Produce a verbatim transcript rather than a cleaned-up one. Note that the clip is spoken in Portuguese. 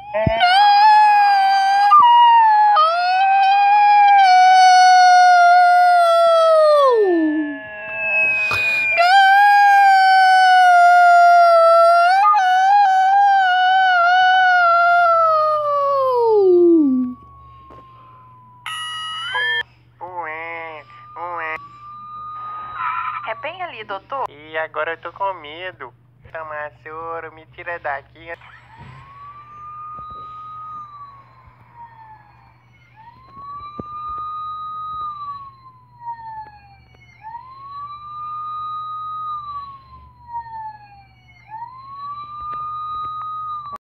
É bem ali, doutor. E agora eu tô com medo. Toma soro, me tira daqui.